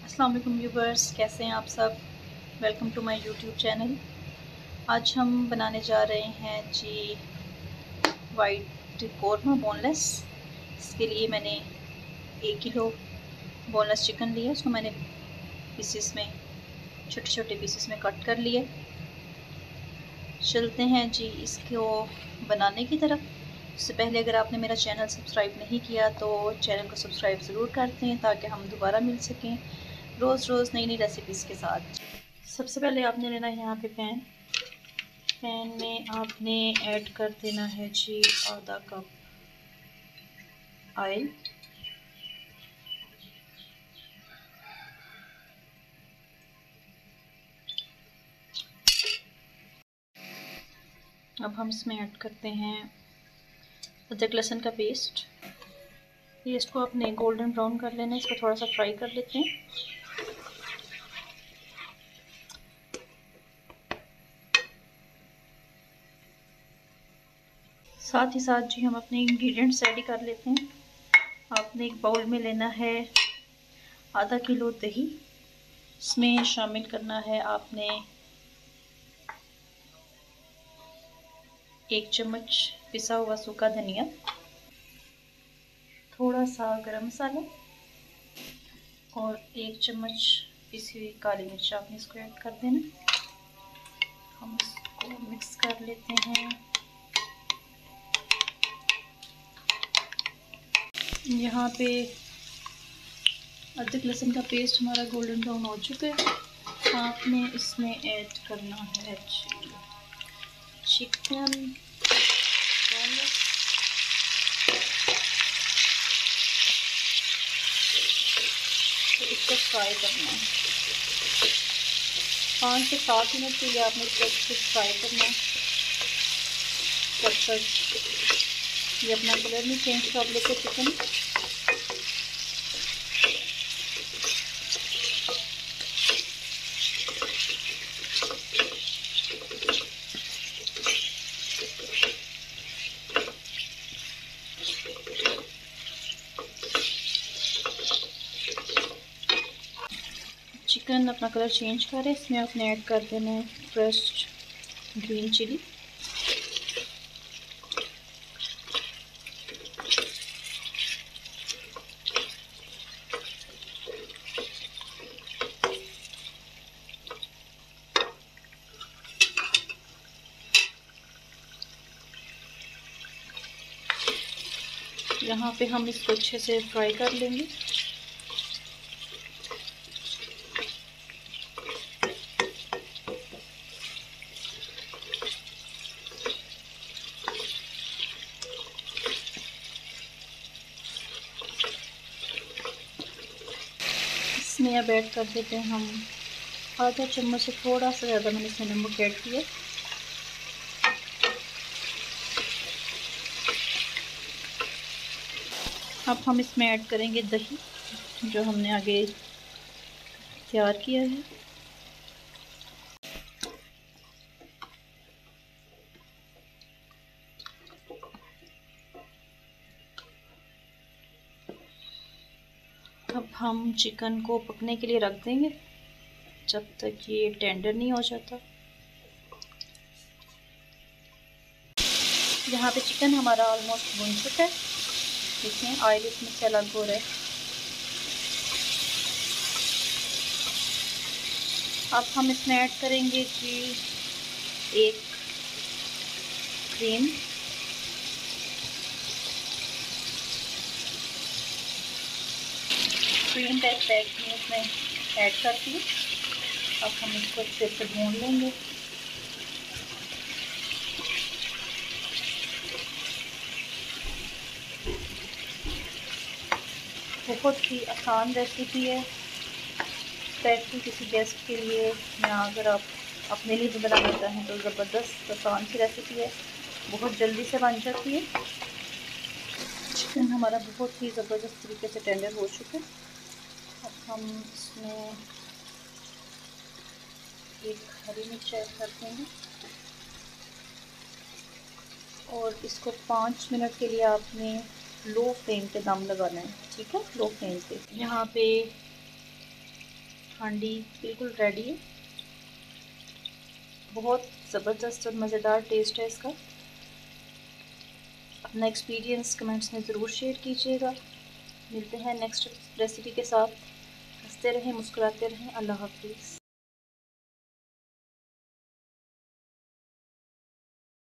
अस्सलाम वालेकुम व्यूवर्स, कैसे हैं आप सब। Welcome to my YouTube channel. आज हम बनाने जा रहे हैं जी वाइट कौरमा बोनलेस। इसके लिए मैंने 1 किलो बोनलेस चिकन लिया। उसको मैंने पीसेस में छोटे छोटे पीसेस में कट कर लिए। चलते हैं जी इसको बनाने की तरफ। उससे पहले अगर आपने मेरा चैनल सब्सक्राइब नहीं किया तो चैनल को सब्सक्राइब ज़रूर कर दें ताकि हम दोबारा मिल सकें रोज़ रोज़ नई नई रेसिपीज़ के साथ। सबसे पहले आपने लेना है यहाँ पे पैन में आपने ऐड कर देना है जी आधा कप ऑयल। अब हम इसमें ऐड करते हैं अदरक लहसुन का पेस्ट। को आपने गोल्डन ब्राउन कर लेना है। इसको थोड़ा सा फ्राई कर लेते हैं। साथ ही साथ जी हम अपने इंग्रेडिएंट्स रेडी कर लेते हैं। आपने एक बाउल में लेना है आधा किलो दही। इसमें शामिल करना है आपने 1 चम्मच पिसा हुआ सूखा धनिया, थोड़ा सा गरम मसाला और 1 चम्मच पिसी हुई काली मिर्च। आपने इसको ऐड कर देना। हम इसको मिक्स कर लेते हैं। यहाँ पे अदरक लहसुन का पेस्ट हमारा गोल्डन ब्राउन हो चुका है। आपने इसमें ऐड करना है चिकन। तो इसको फ्राई करना है 5 से 7 मिनट के लिए। आपने इसको अच्छे से फ्राई करना है जब तक ये अपना कलर नहीं चेंज कर लेते चिकन। चिकन अपना कलर चेंज करे, इसमें आपने ऐड कर देना है फ्रेश ग्रीन चिली। यहाँ पे हम इसको अच्छे से फ्राई कर लेंगे। इसमें अब ऐड कर देते हैं हम आधा चम्मच से थोड़ा सा ज़्यादा मैंने इसमें नमक ऐड किया। अब हम इसमें ऐड करेंगे दही जो हमने आगे तैयार किया है। अब हम चिकन को पकने के लिए रख देंगे जब तक ये टेंडर नहीं हो जाता। यहाँ पे चिकन हमारा ऑलमोस्ट भुन चुका है। देखें ऑयल इसमें से अलग हो रहा है। अब हम इसमें ऐड करेंगे जी 1 क्रीम। क्रीम का एक पैक में इसमें ऐड करती हूँ। अब हम इसको अच्छे से भून लेंगे। बहुत ही आसान रेसिपी है, स्पेशली किसी गेस्ट के लिए या अगर आप अपने लिए भी बनाना चाहें तो ज़बरदस्त आसान सी रेसिपी है, बहुत जल्दी से बन जाती है। चिकन हमारा बहुत ही ज़बरदस्त तरीके से टेंडर हो चुका है। अब हम इसमें 1 हरी मिर्च ऐड कर देंगे और इसको 5 मिनट के लिए आपने लो फ्लेम पे दम लगाना है। ठीक है, लो फ्लेम पे। यहाँ पे हांडी बिल्कुल रेडी है। बहुत ज़बरदस्त और मज़ेदार टेस्ट है इसका। अपना एक्सपीरियंस कमेंट्स में ज़रूर शेयर कीजिएगा। मिलते हैं नेक्स्ट रेसिपी के साथ। हंसते रहें, मुस्कुराते रहें। अल्लाह हाफिज़।